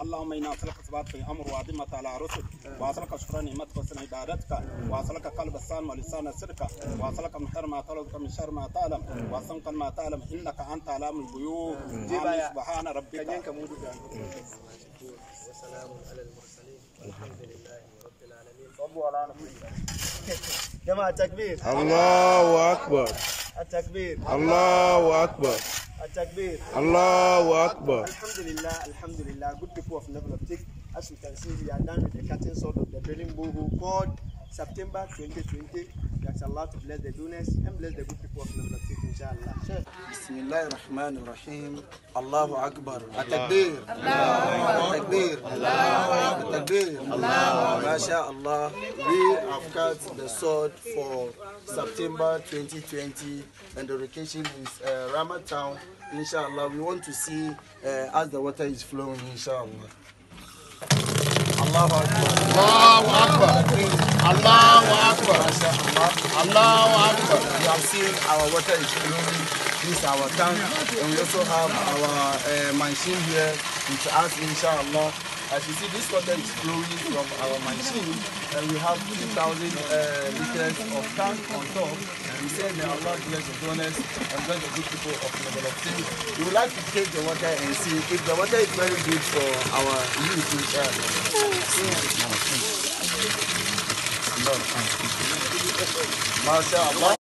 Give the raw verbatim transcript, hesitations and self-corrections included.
اللهم إنا أسألك ثبات في أمر وعظمة على رسل وأسألك شكر نعمتك وحسن عبادتك وأسألك قلب السالم ولسان صدق وأسألك من خير ما طلبك من شر ما تعلم وأسألك ما تعلم إنك أنت علام الغيوب سبحان ربك وسلام على المرسلين والحمد لله رب العالمين. صلوا على نبينا. جماعة التكبير. الله أكبر. التكبير. الله أكبر. التكبير. الله أكبر. Alhamdulillah, Alhamdulillah. Good people of Level of Tick. As you can see, we are done with the cutting sword of the drilling bow called September twenty twenty. We ask Allah to bless the donors and bless the good people of Level of Tick, inshallah. Bismillah ar-Rahman ar-Rahim. Allahu Akbar. At-Takbir. At-Takbir. At-Takbir. MashaAllah. We have cut the sword for September twenty twenty, and the location is uh, Ramadan. Inshallah, we want to see uh, as the water is flowing, inshallah. Allahu Akbar. Allahu Akbar. Allahu Akbar. Allahu Akbar. You have seen our water is flowing. This is our tank, and we also have our uh, machine here with us, inshallah. As you see, this water is flowing from our machine, and we have two thousand uh, liters of tank on top. We say, may Allah bless the donors and bless the good people of Level of Tick. We would like to take the water and see if the water is very good for our youth, inshallah. MashaAllah.